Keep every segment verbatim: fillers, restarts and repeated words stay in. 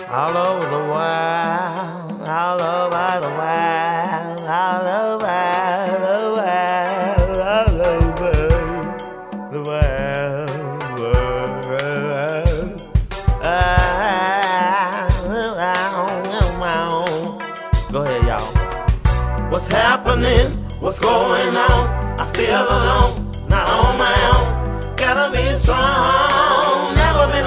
all over the world, all over the world, all over the world, all over the world, world. Go ahead, y'all. What's happening? What's going on? I feel alone, not on my own. Gotta be strong, never been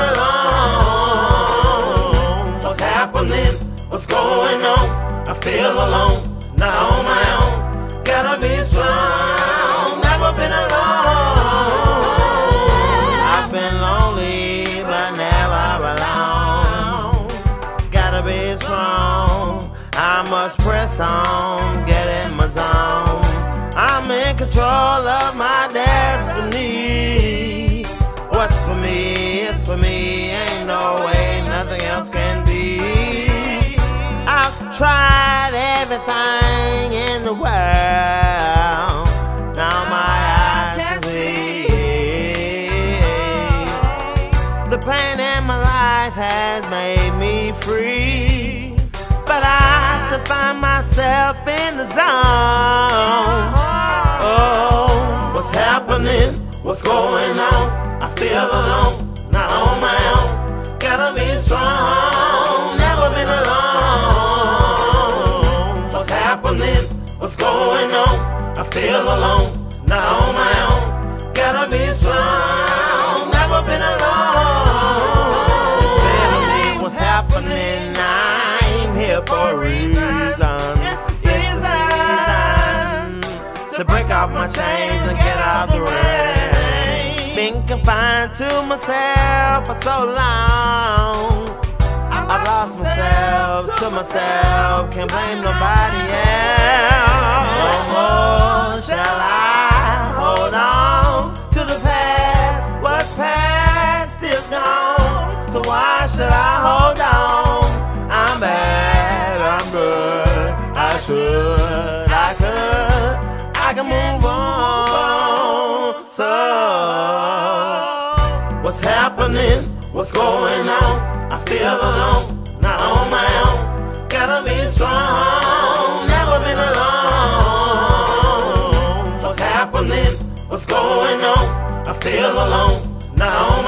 alone. What's happening? What's going on? I feel alone, not on my own. Gotta be strong, never been alone. I've been lonely, but never alone. Gotta be strong, I must press on, get in my zone. I'm in control of my destiny. What's for me is for me, ain't no way nothing else can be. I've tried everything in the world, now my eyes can see. The pain in my life has made me free, but I still find myself in the zone. Oh, what's happening? What's going on? I feel alone, not on my own. Gotta be strong, never been alone. What's happening? What's going on? I feel alone, not on my own. Gotta be strong, never been alone. It's better me, what's happening? I'm here for a reason. It's the season to break off my chains and get out the rain. Been confined to myself for so long. I've lost myself to myself, can't blame nobody else. No more shall I hold on to the past. What's past is gone, so why should I hold on? I'm bad, I'm good, I should, I could, I can move on. So, what's happening? What's going on? I feel alone, not on my own. Gotta be strong, never been alone. What's happening? What's going on? I feel alone, not on